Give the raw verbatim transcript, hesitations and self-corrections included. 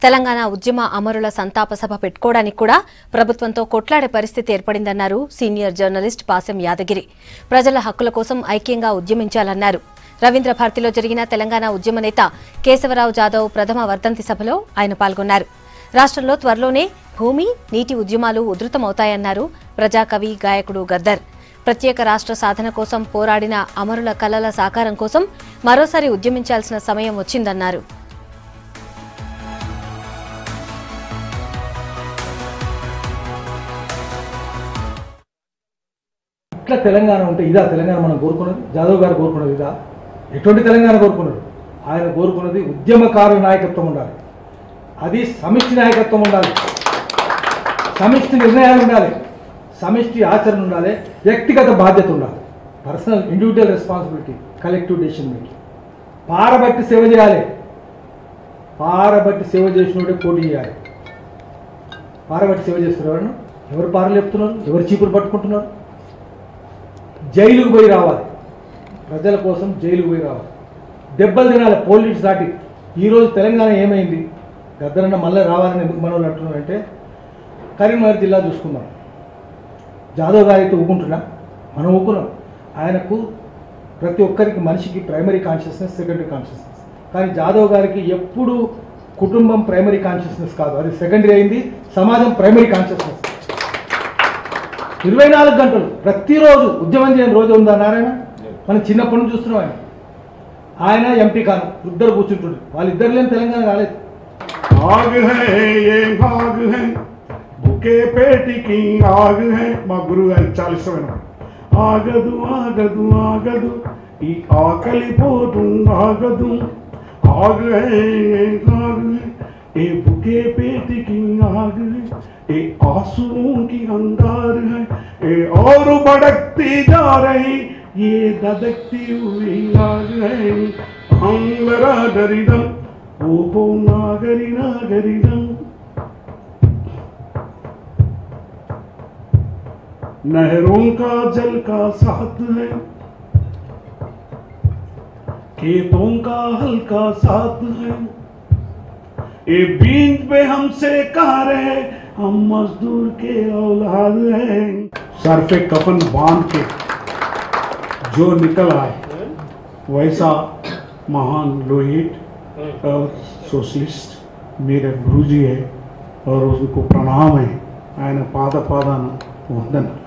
తెలంగాణ ఉద్యమ అమరుల సంతాప సభ పెట్టుకోవడానికి కూడా ప్రభుత్వంతో కొట్లాడే పరిస్థితి ఏర్పడిందన్నారు సీనియర్ జర్నలిస్ట్ పాసెం యాదగిరి. ప్రజల హక్కుల కోసం ఐక్యంగా ఉద్యమించాలన్నారు. రవీంద్ర భారతిలో జరిగిన తెలంగాణ ఉద్యమ నేత కేశవరావు జాదవ్ ప్రథమ వర్ధంతి సభలో ఆయన పాల్గొన్నారు. రాష్ట్రంలో త్వరలోనే భూమి, నీటి ఉద్యమాలు ఉధృతమవుతాయన్నారు ప్రజాకవి, గాయకుడు గద్దర్. ప్రత్యేక రాష్ట్ర సాధన కోసం పోరాడిన అమరుల కలల సాకారం కోసం మరోసారి ఉద్యమించాల్సిన సమయం వచ్చిందన్నారు. ఇట్లా తెలంగాణ ఉంటే ఇదా తెలంగాణ మనం కోరుకున్నది? జాదవ్ గారు కోరుకున్నది ఇదా? ఎటువంటి తెలంగాణ కోరుకున్నారు? ఆయన కోరుకున్నది ఉద్యమకారుల నాయకత్వం ఉండాలి, అది సమిష్టి నాయకత్వం ఉండాలి, సమిష్టి నిర్ణయాలు ఉండాలి, సమిష్టి ఆచరణ ఉండాలి, వ్యక్తిగత బాధ్యత ఉండాలి, personal individual responsibility, collective decision making. పారబట్టి సేవ చేయాలి, పారబట్టి సేవ చేసినోడే పోటీ చేయాలి. పారబట్టి సేవ చేస్తున్నారు, ఎవరు పారలు చెప్తున్నారు, ఎవరు చీపురు పట్టుకుంటున్నారు? జైలుకు పోయి రావాలి, ప్రజల కోసం జైలుకు పోయి రావాలి, దెబ్బలు తినాలి పోలీసు దాటి. ఈరోజు తెలంగాణ ఏమైంది? గద్దరన్న మళ్ళీ రావాలని ఎందుకు మనోళ్ళు అంటున్నారంటే, కరీంనగర్ జిల్లా చూసుకున్నాం, జాదవ్ గారు అయితే ఊకుంటున్నా, మనం ఊకున్నాం. ఆయనకు ప్రతి ఒక్కరికి మనిషికి ప్రైమరీ కాన్షియస్నెస్, సెకండరీ కాన్షియస్నెస్. కానీ జాదవ్ గారికి ఎప్పుడు కుటుంబం ప్రైమరీ కాన్షియస్నెస్ కాదు, అది సెకండరీ అయింది. సమాజం ప్రైమరీ కాన్షియస్నెస్. ఇరవై నాలుగు గంటలు ప్రతిరోజు ఉద్యమం చేయని రోజు ఉందా నారాయణ? మనం చిన్నప్పటి నుంచి చూస్తున్నాం. ఆయన ఆయన ఎంపీ కాను, ఇద్దరు కూర్చుంటుండే, వాళ్ళిద్దరు లేని తెలంగాణ రాలేదు. आग है ये भाग है भूखे पेट की आग है మా గురువు గారి చాలీసమైన ఆగదు ఆగదు ఆగదు ఈ ఆకలి పోటు ఆగదు आग है ये भाग है ये भूखे पेट की आग है ये आंसुओं की अंगार है ये और भड़कती जा रही ये धधकती हुई आग है अंगरा डरिदम ओहो नागरी नागरीदम नहरों का जल का साथ है खेतों का हल का साथ है ये बीज पे हमसे कहा रहे हम मजदूर के औलाद हैं। सर पे कफन बांध के जो निकल आए वैसा महान लोहित और सोशलिस्ट मेरे गुरुजी है और उनको प्रणाम है। ఆయన పాద పాదాన వందన।